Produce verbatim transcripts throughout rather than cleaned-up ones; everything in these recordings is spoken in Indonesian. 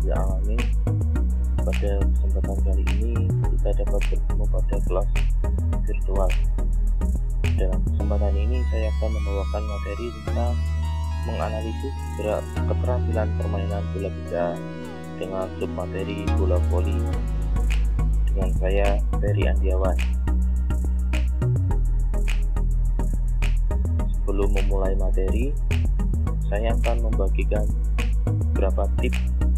Rabbil Alamin. Pada kesempatan kali ini kita dapat bertemu pada kelas virtual. Dalam kesempatan ini saya akan membawakan materi tentang menganalisis gerak keterampilan permainan bola kita dengan submateri bola voli dengan saya Ferry Andiawan. Sebelum memulai materi, saya akan membagikan beberapa tips.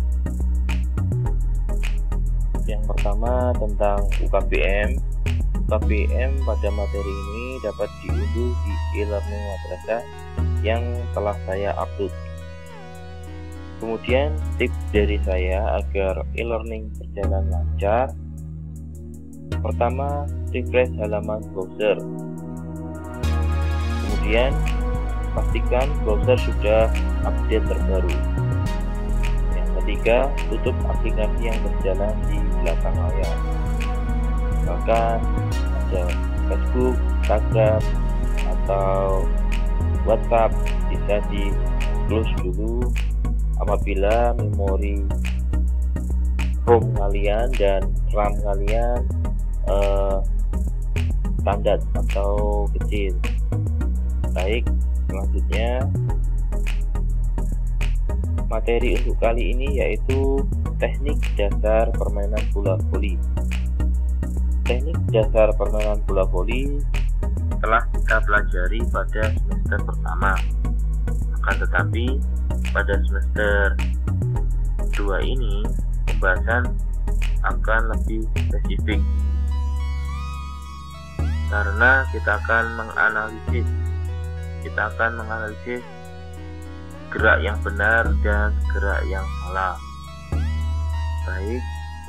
Yang pertama tentang U K B M. U K B M pada materi ini dapat diunduh di e-learning madrasah yang telah saya upload. Kemudian tips dari saya agar e-learning berjalan lancar. Pertama, refresh halaman browser. Kemudian pastikan browser sudah update terbaru. Yang ketiga, tutup aplikasi yang berjalan di belakang layar. Bahkan ada Facebook, Instagram, atau WhatsApp bisa di close dulu apabila memori ROM kalian dan RAM kalian eh, standar atau kecil. Baik, selanjutnya materi untuk kali ini yaitu teknik dasar permainan bola voli. Teknik dasar permainan bola voli telah kita pelajari pada semester pertama. Akan tetapi pada semester dua ini pembahasan akan lebih spesifik karena kita akan menganalisis kita akan menganalisis gerak yang benar dan gerak yang salah. Baik,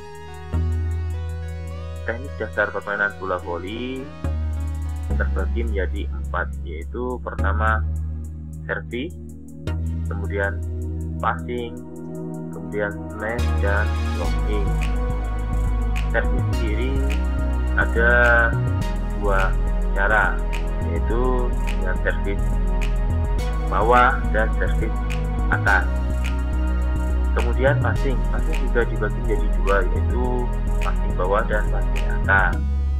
teknik dasar permainan bola voli terbagi menjadi empat, yaitu pertama servis, kemudian passing, kemudian smash dan blocking. Servis sendiri ada dua cara, yaitu dengan servis bawah dan servis atas. Kemudian passing, passing juga dibagi menjadi dua, yaitu passing bawah dan passing atas.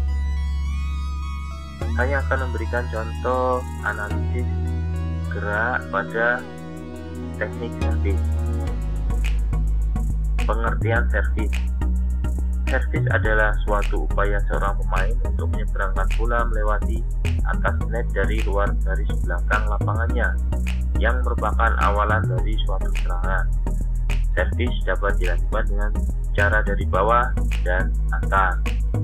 Saya akan memberikan contoh analisis gerak pada teknik servis. Pengertian servis. Servis adalah suatu upaya seorang pemain untuk menyeberangkan bola melewati atas net dari luar garis belakang lapangannya, yang merupakan awalan dari suatu serangan. Servis dapat dilakukan dengan cara dari bawah dan atas.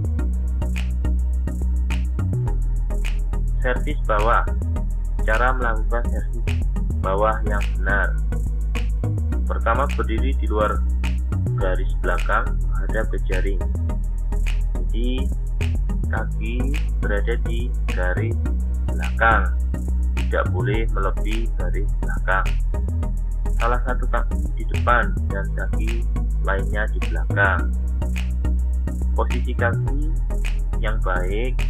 Servis bawah. Cara melakukan servis bawah yang benar. Pertama, berdiri di luar garis belakang menghadap ke jaring. Jadi kaki berada di garis belakang, tidak boleh melebihi garis belakang. Salah satu kaki di depan dan kaki lainnya di belakang. Posisi kaki yang baik,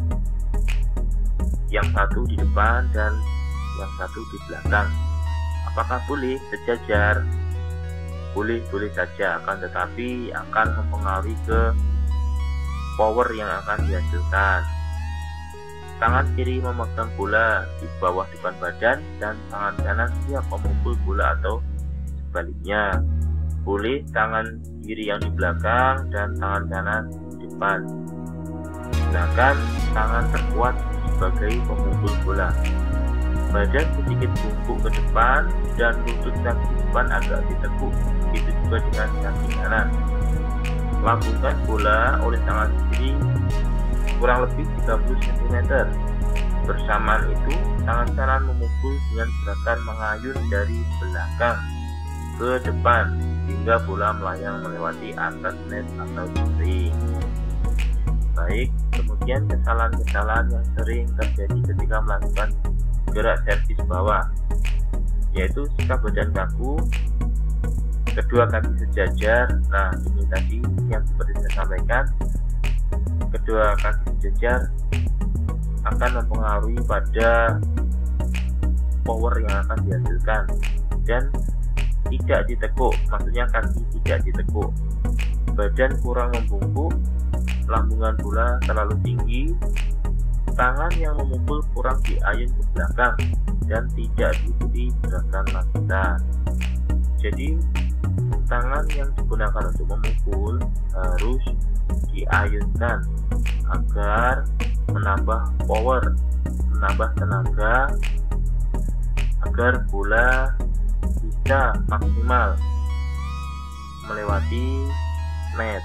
yang satu di depan dan yang satu di belakang. Apakah boleh sejajar? Boleh-boleh saja, akan tetapi akan mempengaruhi ke power yang akan dihasilkan. Tangan kiri memegang bola di bawah depan badan dan tangan kanan siap memukul bola atau sebaliknya. Boleh tangan kiri yang di belakang dan tangan kanan di depan. Gunakan tangan terkuat sebagai pemukul bola. Badan sedikit bungkuk ke depan dan lutut kaki depan agak ditekuk. Begitu juga dengan kaki kanan. Lambungkan bola oleh tangan kiri kurang lebih tiga puluh sentimeter. Bersamaan itu, tangan kanan memukul dengan gerakan mengayun dari belakang ke depan hingga bola melayang melewati atas net atau jaring. Baik, kemudian kesalahan-kesalahan yang sering terjadi ketika melakukan gerak servis bawah, yaitu sikap badan kaku, kedua kaki sejajar. Nah, ini tadi yang seperti saya sampaikan, kedua kaki sejajar akan mempengaruhi pada power yang akan dihasilkan, dan tidak ditekuk, maksudnya kaki tidak ditekuk. Badan kurang membungkuk, lambungan bola terlalu tinggi, tangan yang memukul kurang diayun ke belakang dan tidak diikuti gerakan lanjutan. Jadi tangan yang digunakan untuk memukul harus diayunkan agar menambah power, menambah tenaga, agar bola bisa maksimal melewati net.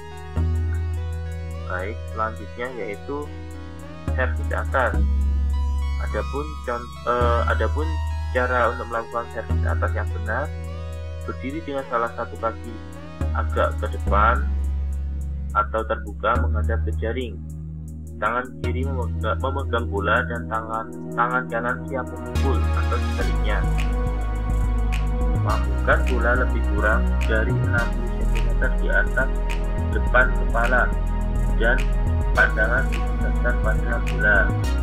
Baik, selanjutnya yaitu servis atas. Adapun eh, adapun cara untuk melakukan servis atas yang benar, berdiri dengan salah satu kaki agak ke depan atau terbuka menghadap ke jaring. Tangan kiri memegang, memegang bola dan tangan tangan kanan siap memukul atau sebaliknya. Mampukan bola lebih kurang dari enam puluh sentimeter di atas depan kepala dan pandangan dipusatkan pada bola.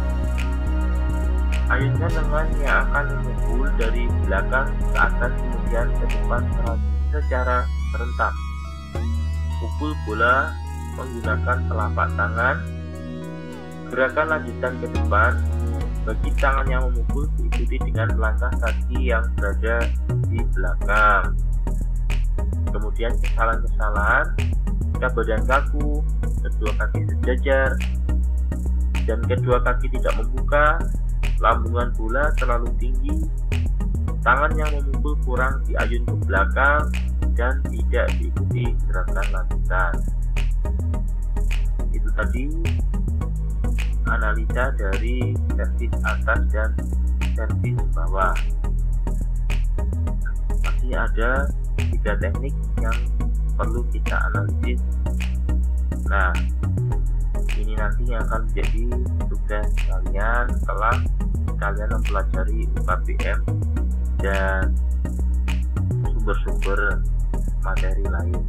Ayunkan lengan yang akan memukul dari belakang ke atas kemudian ke depan secara serentak. Pukul bola menggunakan telapak tangan. Gerakan lanjutan ke depan bagi tangan yang memukul diikuti dengan langkah kaki yang berada di belakang. Kemudian kesalahan-kesalahan, jika badan kaku, kedua kaki sejajar, dan kedua kaki tidak membuka, lambungan bola terlalu tinggi, tangan yang memukul kurang diayun ke belakang, dan tidak diikuti gerakan lanjutan. Itu tadi analisa dari servis atas dan servis bawah. Masih ada tiga teknik yang perlu kita analisis. Nah, ini nanti yang akan menjadi tugas kalian setelah kalian mempelajari U K B M dan sumber-sumber materi lain.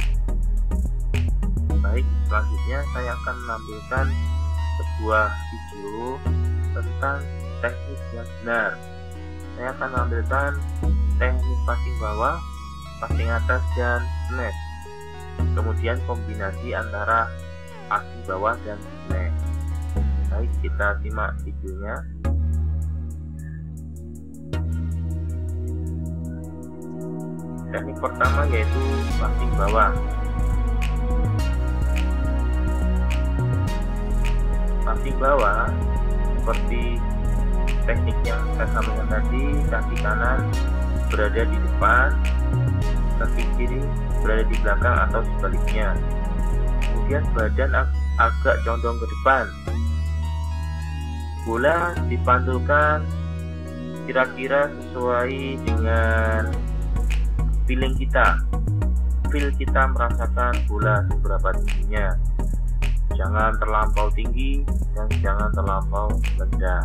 Baik, selanjutnya saya akan menampilkan sebuah video tentang teknik yang benar. Saya akan menampilkan teknik passing bawah, passing atas, dan smash. Kemudian kombinasi antara passing bawah dan smash. Baik, kita simak videonya. Teknik pertama yaitu passing bawah. Passing bawah seperti teknik yang saya sampaikan tadi, kaki kanan berada di depan, kaki kiri berada di belakang atau sebaliknya. Kemudian badan ag agak condong ke depan. Bola dipantulkan kira-kira sesuai dengan feeling kita. Feel kita merasakan bola seberapa tingginya. Jangan terlampau tinggi dan jangan terlampau rendah.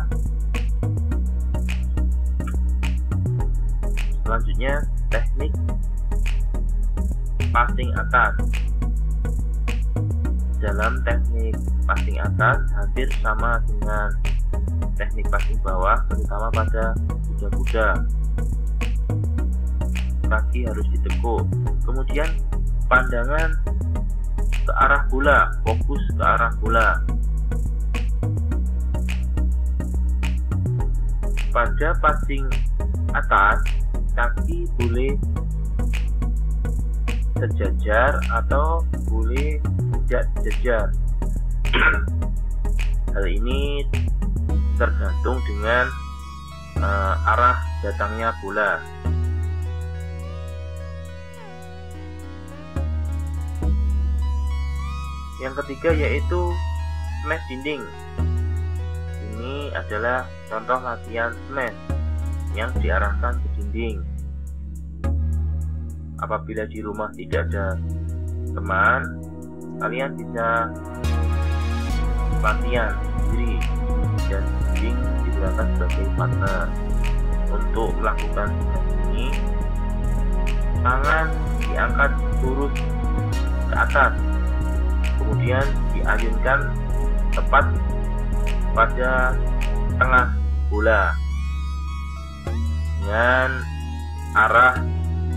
Selanjutnya teknik passing atas. Dalam teknik passing atas hampir sama dengan teknik passing bawah, terutama pada kuda-kuda. Kaki harus ditekuk. Kemudian pandangan ke arah bola, fokus ke arah bola. Pada passing atas, kaki boleh sejajar atau boleh tidak sejajar. Hal ini tergantung dengan uh, arah datangnya bola. Yang ketiga yaitu smash dinding. Ini adalah contoh latihan smash yang diarahkan ke dinding. Apabila di rumah tidak ada teman, kalian bisa latihan sendiri dan dinding digunakan sebagai partner. Untuk melakukan ini, tangan diangkat lurus ke atas, kemudian diayunkan tepat pada tengah bola dengan arah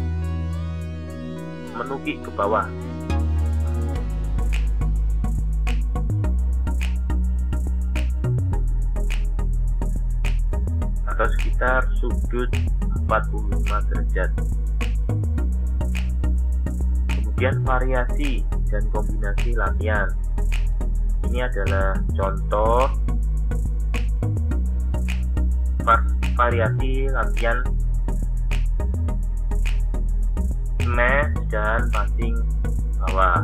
menukik ke bawah. Atau sekitar sudut empat puluh lima derajat. Kemudian variasi dan kombinasi latihan. Ini adalah contoh variasi latihan smash dan passing bawah.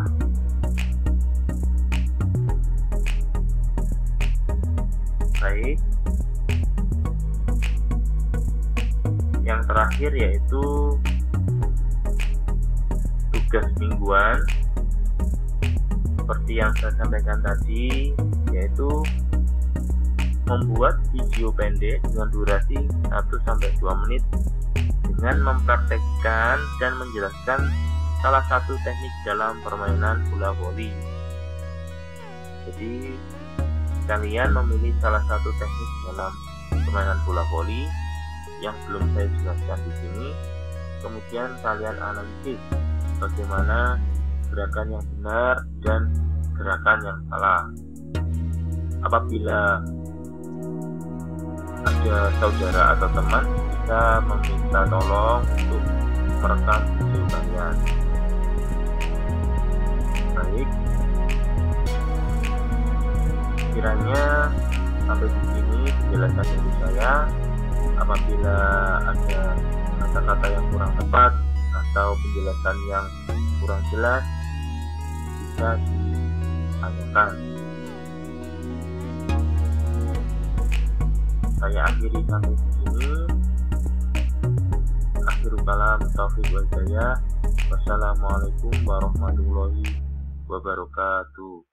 Baik. Yang terakhir yaitu tugas mingguan. Seperti yang saya sampaikan tadi, yaitu membuat video pendek dengan durasi satu sampai dua menit dengan mempraktekkan dan menjelaskan salah satu teknik dalam permainan bola voli. Jadi kalian memilih salah satu teknik dalam permainan bola voli yang belum saya jelaskan di sini, kemudian kalian analisis bagaimana gerakan yang benar dan gerakan yang salah. Apabila ada saudara atau teman, bisa meminta tolong untuk merekam video kalian. Baik, kiranya sampai di sini penjelasan dari saya. Apabila ada kata-kata yang kurang tepat atau penjelasan yang kurang jelas, bisa ditanyakan. Saya akhiri sampai di sini. Akhirul kalam, taufiq wal hidayah. Wassalamualaikum warahmatullahi wabarakatuh.